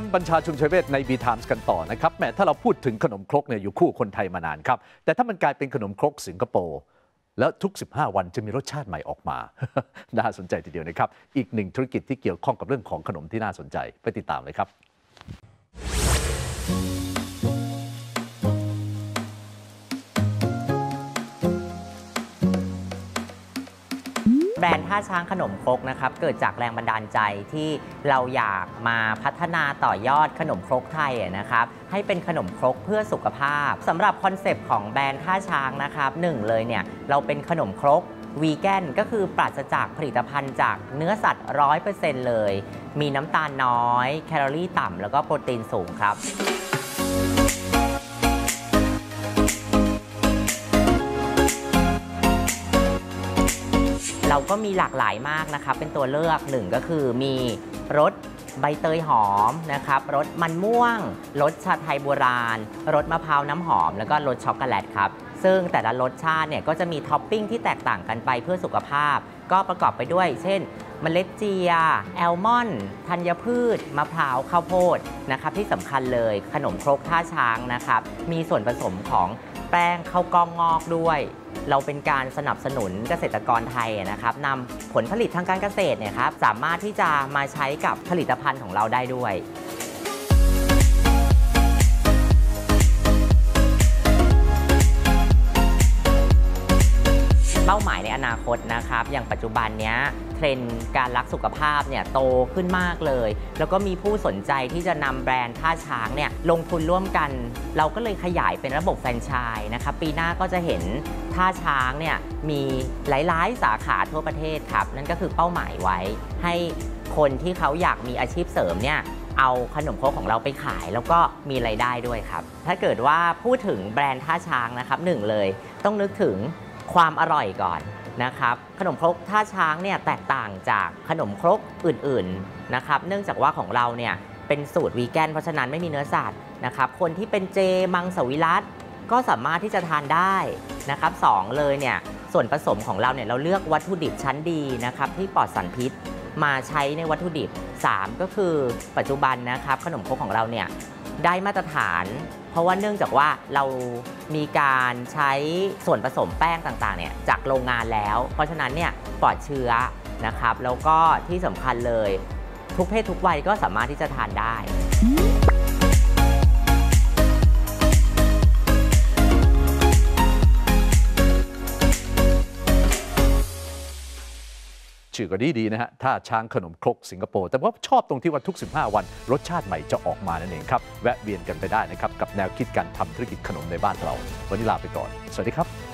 บัญชาชุมชัยเวชในบีไทมส์กันต่อนะครับแม้ถ้าเราพูดถึงขนมครกเนี่ยอยู่คู่คนไทยมานานครับแต่ถ้ามันกลายเป็นขนมครกสิงคโปร์แล้วทุก15วันจะมีรสชาติใหม่ออกมา น่าสนใจทีเดียวนะครับอีกหนึ่งธุรกิจที่เกี่ยวข้องกับเรื่องของขนมที่น่าสนใจไปติดตามเลยครับแบรนด์ท่าช้างขนมครกนะครับเกิดจากแรงบันดาลใจที่เราอยากมาพัฒนาต่อยอดขนมครกไทยนะครับให้เป็นขนมครกเพื่อสุขภาพสำหรับคอนเซปต์ของแบรนด์ท่าช้างนะครับหนึ่งเลยเนี่ยเราเป็นขนมครกวีแกนก็คือปราศจากผลิตภัณฑ์จากเนื้อสัตว์ 100% เลยมีน้ำตาลน้อยแคลอรี่ต่ำแล้วก็โปรตีนสูงครับเราก็มีหลากหลายมากนะครับเป็นตัวเลือกหนึ่งก็คือมีรสใบเตยหอมนะครับรสมันม่วงรสชาไทยโบราณรสมะพร้าวน้ำหอมแล้วก็รสช็อกโกแลตครับซึ่งแต่ละรสชาติเนี่ยก็จะมีท็อปปิ้งที่แตกต่างกันไปเพื่อสุขภาพก็ประกอบไปด้วยเช่นเมล็ดเจียแอลมอนด์ธัญพืชมะพร้าวข้าวโพดนะครับที่สำคัญเลยขนมครกท่าช้างนะครับมีส่วนผสมของแป้งข้าวกล้องงอกด้วยเราเป็นการสนับสนุนเกษตรกรไทยนะครับนำผลผลิตทางการเกษตรเนี่ยครับสามารถที่จะมาใช้กับผลิตภัณฑ์ของเราได้ด้วยเป้าหมายในอนาคตนะครับอย่างปัจจุบันนี้เทรนด์การรักสุขภาพเนี่ยโตขึ้นมากเลยแล้วก็มีผู้สนใจที่จะนำแบรนด์ท่าช้างเนี่ยลงทุนร่วมกันเราก็เลยขยายเป็นระบบแฟรนไชส์นะครับปีหน้าก็จะเห็นท่าช้างเนี่ยมีหลายๆสาขาทั่วประเทศครับนั่นก็คือเป้าหมายไว้ให้คนที่เขาอยากมีอาชีพเสริมเนี่ยเอาขนมครกของเราไปขายแล้วก็มีรายได้ด้วยครับถ้าเกิดว่าพูดถึงแบรนด์ท่าช้างนะครับหนึ่งเลยต้องนึกถึงความอร่อยก่อนนะครับขนมครกท่าช้างเนี่ยแตกต่างจากขนมครกอื่นๆนะครับเนื่องจากว่าของเราเนี่ยเป็นสูตรวีแกนเพราะฉะนั้นไม่มีเนื้อสัตว์นะครับคนที่เป็นเจมังสวิรัติก็สามารถที่จะทานได้นะครับสองเลยเนี่ยส่วนผสมของเราเนี่ยเราเลือกวัตถุดิบชั้นดีนะครับที่ปลอดสารพิษมาใช้ในวัตถุดิบ3ก็คือปัจจุบันนะครับขนมครกของเราเนี่ยได้มาตรฐานเพราะว่าเนื่องจากว่าเรามีการใช้ส่วนผสมแป้งต่างๆเนี่ยจากโรงงานแล้วเพราะฉะนั้นเนี่ยปลอดเชื้อนะครับแล้วก็ที่สำคัญเลยทุกเพศทุกวัยก็สามารถที่จะทานได้ชื่อก็ดีนะฮะท่าช้างขนมครกสิงคโปร์แต่ว่าชอบตรงที่ว่าทุก15วันรสชาติใหม่จะออกมานั่นเองครับแวะเวียนกันไปได้นะครับกับแนวคิดการทำธุรกิจขนมในบ้านเราวันนี้ลาไปก่อนสวัสดีครับ